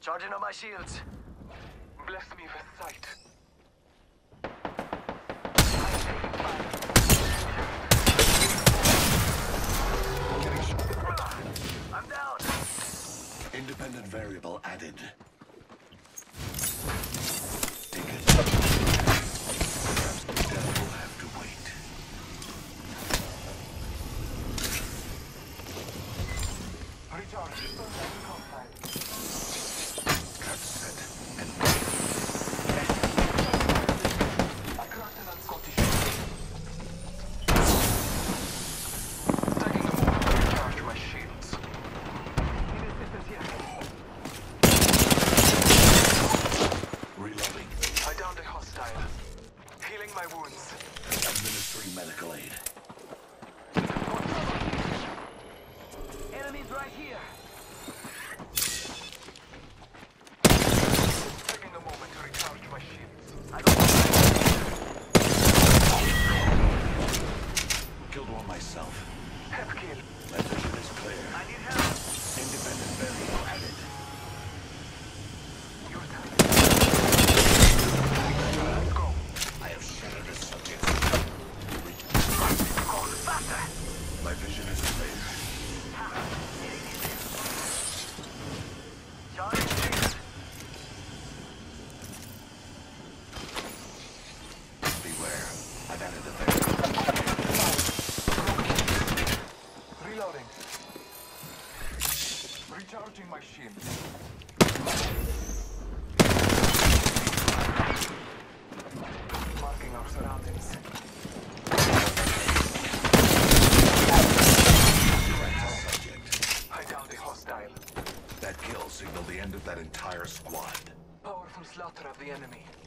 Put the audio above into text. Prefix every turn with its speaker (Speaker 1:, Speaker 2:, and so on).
Speaker 1: Charging on my shields.
Speaker 2: Bless me with sight.
Speaker 1: I'm down.
Speaker 3: Independent variable added. Take it. Death will have to wait.
Speaker 2: Recharge.
Speaker 3: Trap set and
Speaker 2: I cracked an Scottish. Taking a moment to recharge my shields. Need assistance here.
Speaker 3: reloading.
Speaker 2: I downed a hostile. Healing my wounds.
Speaker 3: Administering medical aid.
Speaker 1: Enemies right here.
Speaker 2: Taking a moment to recharge my shields.
Speaker 1: I got
Speaker 3: Killed one myself.
Speaker 2: Hep kill.
Speaker 3: My vision is clear.
Speaker 1: I need help.
Speaker 3: Independent variable added.
Speaker 2: Your time. Let's go.
Speaker 3: I have shattered a subject.
Speaker 1: Go faster.
Speaker 3: My vision is clear.
Speaker 1: Charging shields.
Speaker 3: Beware. I've added a variable.
Speaker 2: Reloading. Recharging my shield. Marking our surroundings.
Speaker 3: Correct subject.
Speaker 2: I downed a hostile.
Speaker 3: That kill signaled the end of that entire squad.
Speaker 2: Powerful slaughter of the enemy.